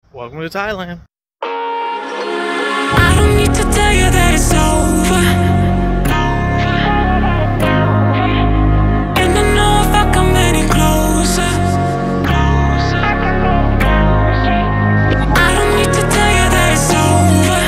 Welcome to Thailand. I don't need to tell you that it's over. And I know if I come any closer, I don't need to tell you that it's over.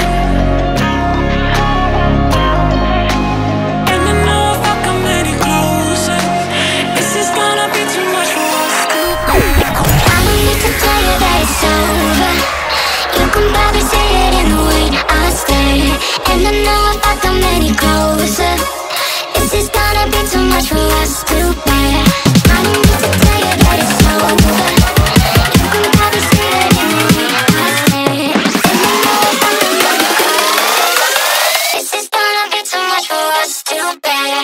And I know if I come any closer, this is gonna be too much for us to bear. I don't need to tell you that it's over. You can probably see it in the way I stare. And I know if I come any closer, this is gonna be too much for us to bear. I don't need to tell you that it's over. You can probably see it in the way I stare. And I know if I come any closer, this is gonna be too much for us to bear.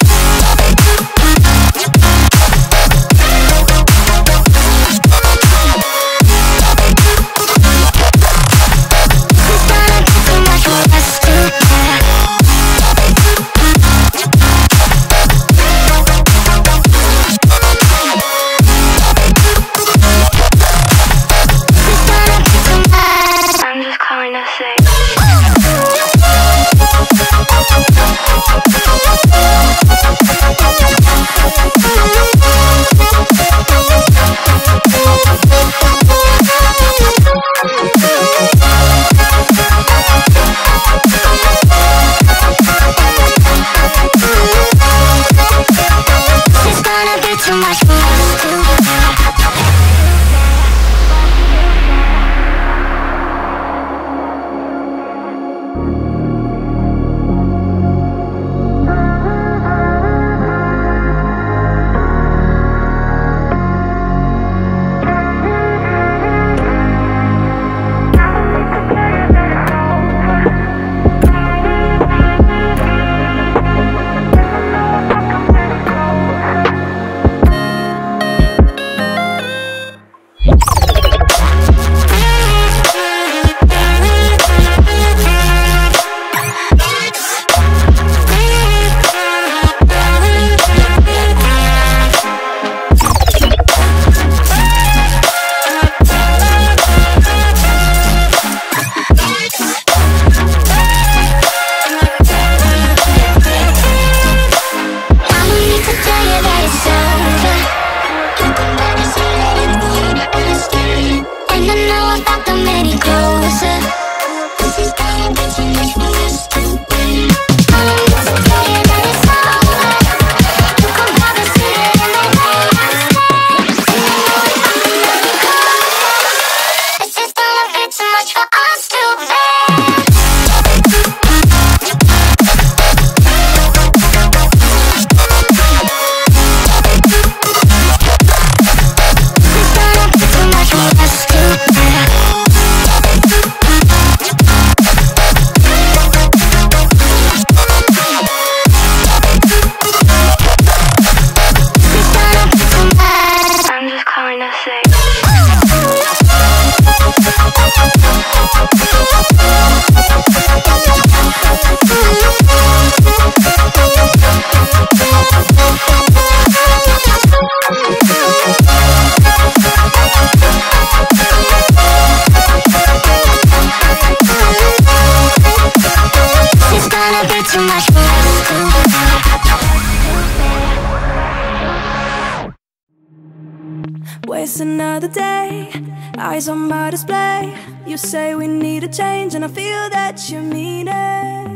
Waste another day, eyes on my display. You say we need a change, and I feel that you mean it.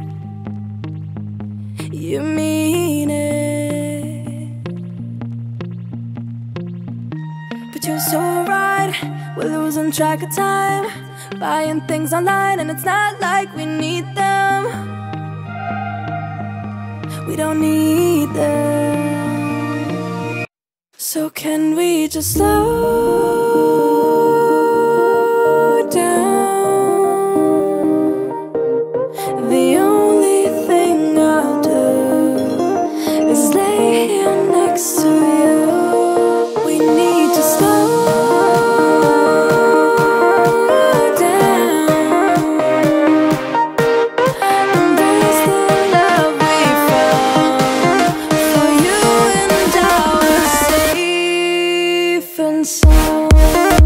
You mean it. But you're so right, we're losing track of time, buying things online, and it's not like we need them. We don't need them. So can we just slow down? The only thing I'll do is lay here next to you. We need to slow down. Embrace the love we found. For you and I, we're safe and sound.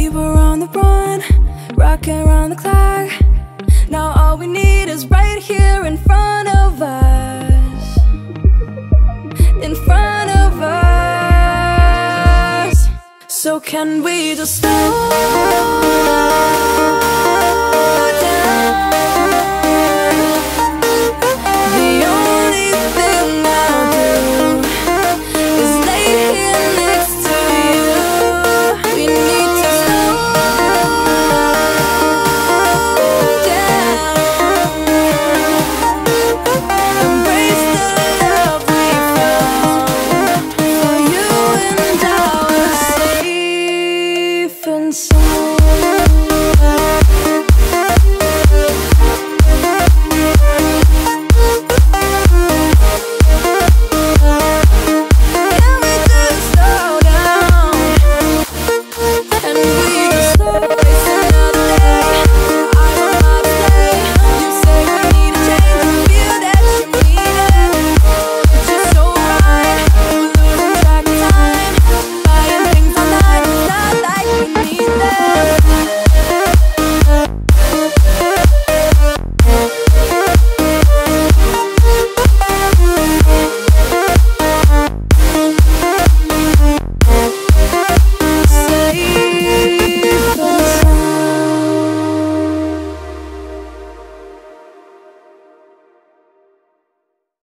We were on the run, rocking around the clock. Now all we need is right here in front of us. In front of us. So can we just slow